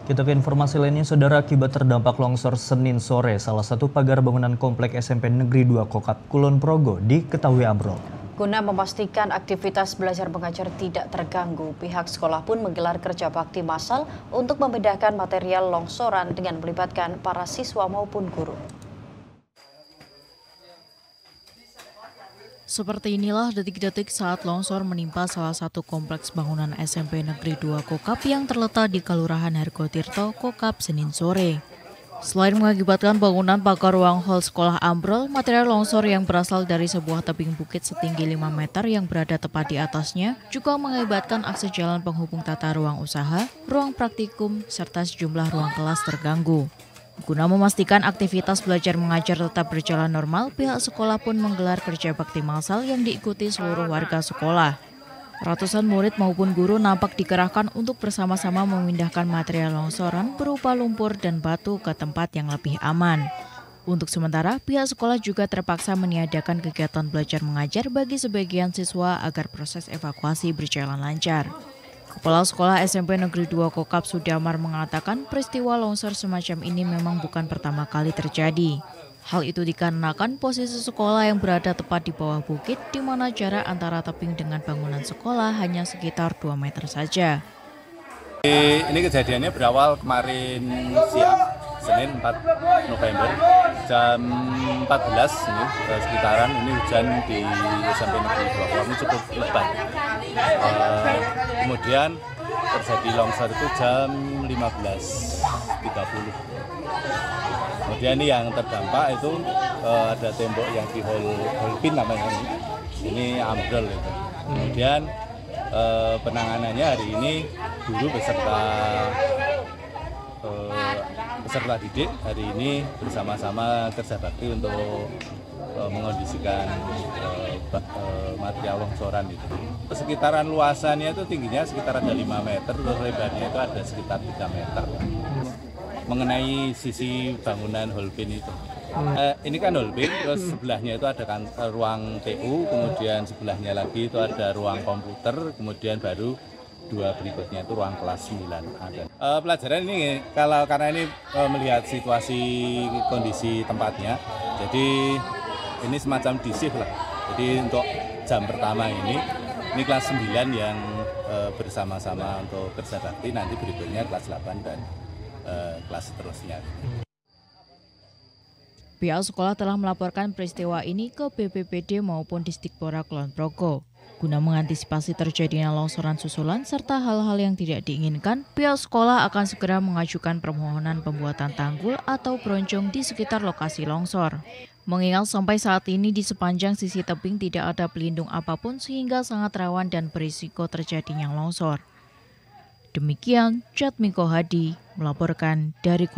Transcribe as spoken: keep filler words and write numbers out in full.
Kita ke informasi lainnya, saudara, akibat terdampak longsor Senin sore, salah satu pagar bangunan komplek S M P Negeri dua Kokap, Kulon Progo diketahui ambrol. Guna memastikan aktivitas belajar mengajar tidak terganggu, pihak sekolah pun menggelar kerja bakti massal untuk membedakan material longsoran dengan melibatkan para siswa maupun guru. Seperti inilah detik-detik saat longsor menimpa salah satu kompleks bangunan S M P Negeri dua Kokap yang terletak di Kelurahan Hargotirto, Kokap, Senin sore. Selain mengakibatkan bangunan pagar ruang hall sekolah ambrol, material longsor yang berasal dari sebuah tebing bukit setinggi lima meter yang berada tepat di atasnya juga mengakibatkan akses jalan penghubung tata ruang usaha, ruang praktikum, serta sejumlah ruang kelas terganggu. Guna memastikan aktivitas belajar mengajar tetap berjalan normal, pihak sekolah pun menggelar kerja bakti massal yang diikuti seluruh warga sekolah. Ratusan murid maupun guru nampak dikerahkan untuk bersama-sama memindahkan material longsoran berupa lumpur dan batu ke tempat yang lebih aman. Untuk sementara, pihak sekolah juga terpaksa meniadakan kegiatan belajar mengajar bagi sebagian siswa agar proses evakuasi berjalan lancar. Kepala Sekolah S M P Negeri dua Kokap Sudamar mengatakan peristiwa longsor semacam ini memang bukan pertama kali terjadi. Hal itu dikarenakan posisi sekolah yang berada tepat di bawah bukit, di mana jarak antara tebing dengan bangunan sekolah hanya sekitar dua meter saja. Ini kejadiannya berawal kemarin siang, Senin empat November, jam empat belas ini sekitaran ini hujan di S M P Negeri dua Kokap ini cukup lebat. Uh, kemudian terjadi longsor itu jam lima belas tiga puluh. Kemudian ini yang terdampak itu uh, ada tembok yang di hall, hall pin namanya ini, ini ambrol itu. Kemudian uh, penanganannya hari ini guru beserta uh, peserta didik hari ini bersama-sama kerja bakti untuk uh, mengondisikan uh, uh, material longsoran itu. Sekitaran luasannya itu tingginya sekitar ada lima meter, terus lebarnya itu ada sekitar tiga meter. Mengenai sisi bangunan holpin itu, hmm. eh, ini kan holpin, terus sebelahnya itu ada kan, ruang T U, kemudian sebelahnya lagi itu ada ruang komputer, kemudian baru dua berikutnya itu ruang kelas sembilan A. Eh, pelajaran ini kalau karena ini eh, melihat situasi kondisi tempatnya, jadi ini semacam disif lah. Jadi untuk jam pertama ini, ini kelas sembilan yang eh, bersama-sama untuk kerja bakti, nanti berikutnya kelas delapan dan kelas seterusnya. Pihak sekolah telah melaporkan peristiwa ini ke B P B D maupun Disdikpora Kulon Progo. Guna mengantisipasi terjadinya longsoran susulan serta hal-hal yang tidak diinginkan, pihak sekolah akan segera mengajukan permohonan pembuatan tanggul atau bronjong di sekitar lokasi longsor. Mengingat sampai saat ini di sepanjang sisi tebing tidak ada pelindung apapun sehingga sangat rawan dan berisiko terjadinya longsor. Demikian, Jatmiko Hadi melaporkan dari